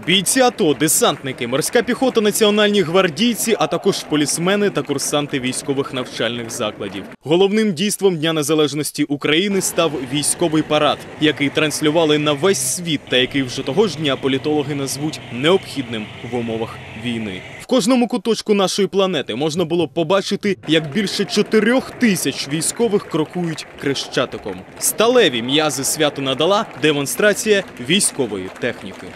Бійці АТО, десантники, морська піхота, національні гвардійці, а також полісмени та курсанти військових навчальних закладів. Головним дійством Дня Незалежності України став військовий парад, який транслювали на весь світ та який вже того ж дня політологи назвуть необхідним в умовах війни. В кожному куточку нашої планети можна було побачити, як більше 4000 військових крокують Хрещатиком. Сталеві м'язи свято надала демонстрація військової техніки.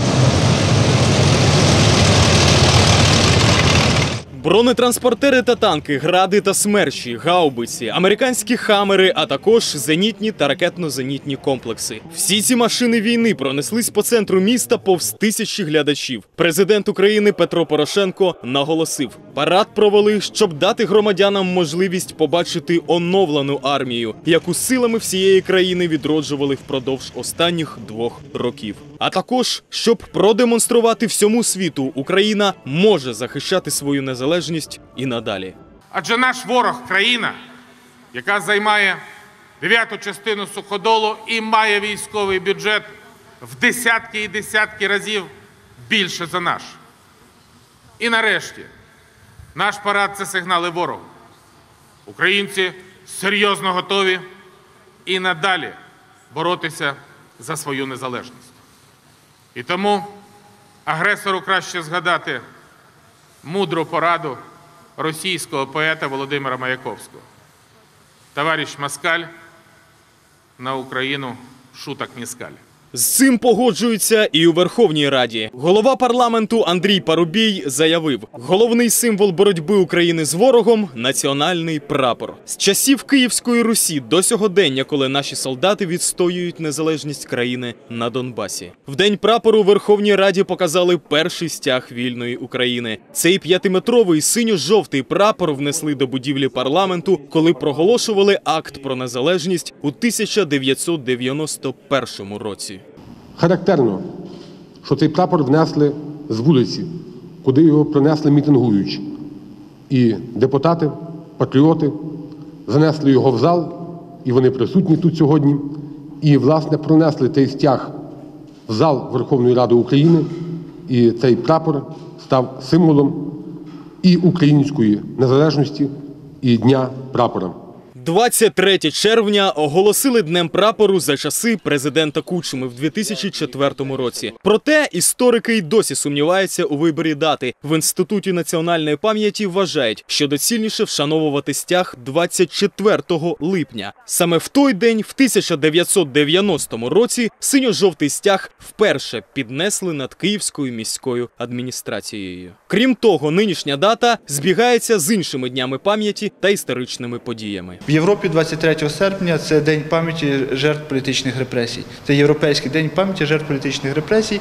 Бронетранспортери та танки, гради та смерчі, гаубиці, американські хамери, а також зенітні та ракетно-зенітні комплекси. Всі ці машини війни пронеслись по центру міста повз тисячі глядачів. Президент України Петро Порошенко наголосив, парад провели, щоб дати громадянам можливість побачити оновлену армію, яку силами всієї країни відроджували впродовж останніх 2 років. А також, щоб продемонструвати всьому світу, Україна може захищати свою незалежність і надалі. Адже наш ворог – країна, яка займає 9-ту частину суходолу і має військовий бюджет в десятки і десятки разів більше за наш. І нарешті, наш парад – це сигнали ворогу. Українці серйозно готові і надалі боротися за свою незалежність. І тому агресору краще згадати мудру пораду російського поета Володимира Маяковського. «Товарищ Москаль, на Україну шуток не скаль». З цим погоджуються і у Верховній Раді. Голова парламенту Андрій Парубій заявив, головний символ боротьби України з ворогом – національний прапор. З часів Київської Русі до сьогодення, коли наші солдати відстоюють незалежність країни на Донбасі. В День прапору у Верховній Раді показали перший стяг вільної України. Цей 5-метровий синьо-жовтий прапор внесли до будівлі парламенту, коли проголошували акт про незалежність у 1991 році. Характерно, що цей прапор внесли з вулиці, куди його принесли мітингуючі. І депутати, патріоти занесли його в зал, і вони присутні тут сьогодні. І, власне, пронесли цей стяг в зал Верховної Ради України, і цей прапор став символом і української незалежності, і Дня прапора. 23 червня оголосили Днем прапору за часи президента Кучми в 2004 році. Проте історики й досі сумніваються у виборі дати. В Інституті національної пам'яті вважають, що доцільніше вшановувати стяг 24 липня. Саме в той день, в 1990 році, синьо-жовтий стяг вперше піднесли над Київською міською адміністрацією. Крім того, нинішня дата збігається з іншими днями пам'яті та історичними подіями. В Європі 23 серпня – це День пам'яті жертв політичних репресій. Це Європейський день пам'яті жертв політичних репресій.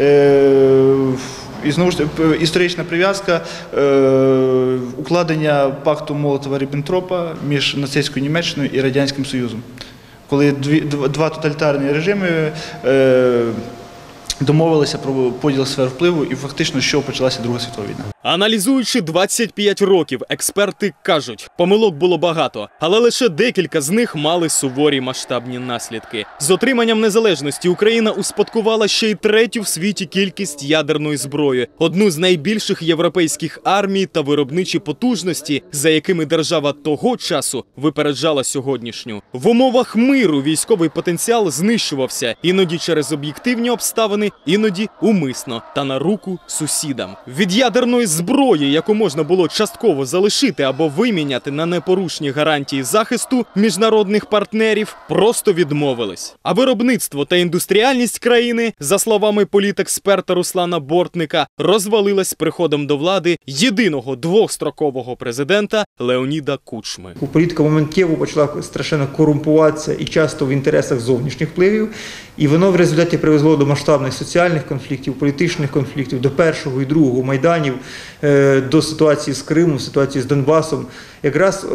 І знову ж історична прив'язка укладення пакту Молотова-Ріббентропа між нацистською Німеччиною і Радянським Союзом. Коли два тоталітарні режими домовилися про поділ сфер впливу і фактично, що почалася Друга світова війна. Аналізуючи 25 років, експерти кажуть, помилок було багато, але лише декілька з них мали суворі масштабні наслідки. З отриманням незалежності Україна успадкувала ще й 3-ю в світі кількість ядерної зброї, одну з найбільших європейських армій та виробничі потужності, за якими держава того часу випереджала сьогоднішню. В умовах миру військовий потенціал знищувався, іноді через об'єктивні обставини, іноді умисно та на руку сусідам. Від ядерної зброї, яку можна було частково залишити або виміняти на непорушні гарантії захисту міжнародних партнерів, просто відмовились. А виробництво та індустріальність країни, за словами політексперта Руслана Бортника, розвалилась приходом до влади єдиного двохстрокового президента Леоніда Кучми. Політика моментєво почала страшенно корумпуватися і часто в інтересах зовнішніх впливів, і воно в результаті привело до масштабних соціальних конфліктів, політичних конфліктів, до першого і другого майданів, до ситуації з Кримом, ситуації з Донбасом. Якраз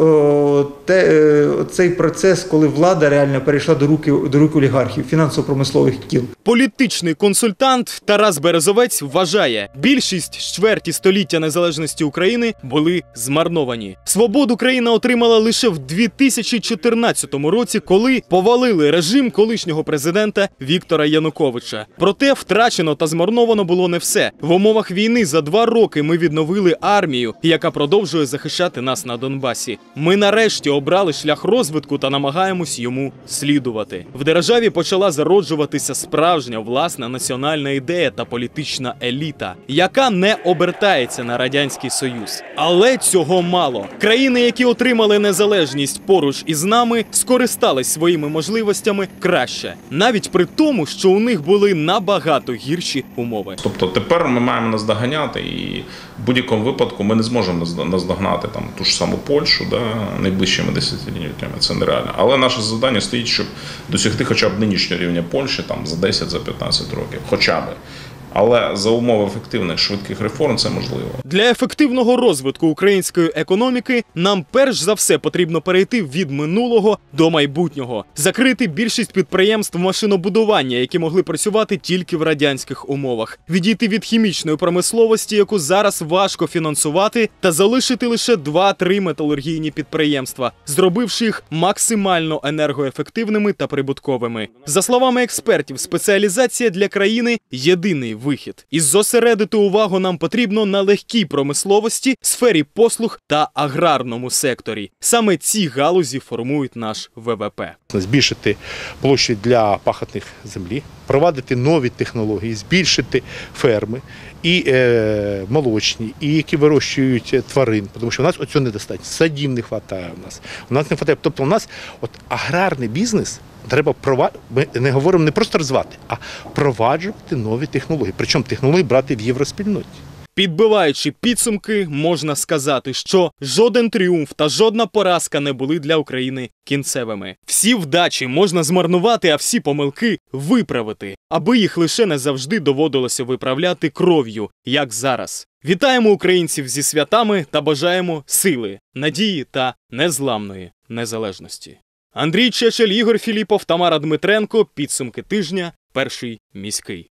цей процес, коли влада реально перейшла до рук олігархів, фінансово-промислових кіл. Політичний консультант Тарас Березовець вважає, більшість з чверті століття незалежності України були змарновані. Свободу країна отримала лише в 2014 році, коли повалили режим колишнього президента Віктора Януковича. Проте втрачено та змарновано було не все. В умовах війни за 2 роки ми відновили армію, яка продовжує захищати нас на Донбасі. Ми нарешті обрали шлях розвитку та намагаємось йому слідувати. В державі почала зароджуватися справжня власна національна ідея та політична еліта, яка не обертається на Радянський Союз. Але цього мало. Країни, які отримали незалежність поруч із нами, скористались своїми можливостями краще. Навіть при тому, що у них були набагато гірші умови. Тобто тепер ми маємо наздоганяти, і в будь-якому випадку ми не зможемо наздогнати там ту ж саму Польщу, найближчими десятиліттями, це нереально. Але наше завдання стоїть, щоб досягти хоча б нинішнього рівня Польщі там за 10-15 років, хоча б. Але за умови ефективних швидких реформ це можливо. Для ефективного розвитку української економіки нам перш за все потрібно перейти від минулого до майбутнього. Закрити більшість підприємств машинобудування, які могли працювати тільки в радянських умовах. Відійти від хімічної промисловості, яку зараз важко фінансувати, та залишити лише 2-3 металургійні підприємства, зробивши їх максимально енергоефективними та прибутковими. За словами експертів, спеціалізація для країни – єдиний вихід. І зосередити увагу нам потрібно на легкій промисловості, сфері послуг та аграрному секторі. Саме ці галузі формують наш ВВП. Збільшити площі для пахотних землі, впровадити нові технології, збільшити ферми і молочні, і які вирощують тварин, тому що у нас оцього недостатньо. Садів не вистачає у нас. У нас не вистачає. Тобто у нас аграрний бізнес треба ми не говоримо не просто розвивати, а впроваджувати нові технології. Причому технології брати в євроспільноті. Підбиваючи підсумки, можна сказати, що жоден тріумф та жодна поразка не були для України кінцевими. Всі вдачі можна змарнувати, а всі помилки виправити, аби їх лише не завжди доводилося виправляти кров'ю, як зараз. Вітаємо українців зі святами та бажаємо сили, надії та незламної незалежності. Андрій Чечель, Ігор Філіпов, Тамара Дмитренко. Підсумки тижня. Перший міський.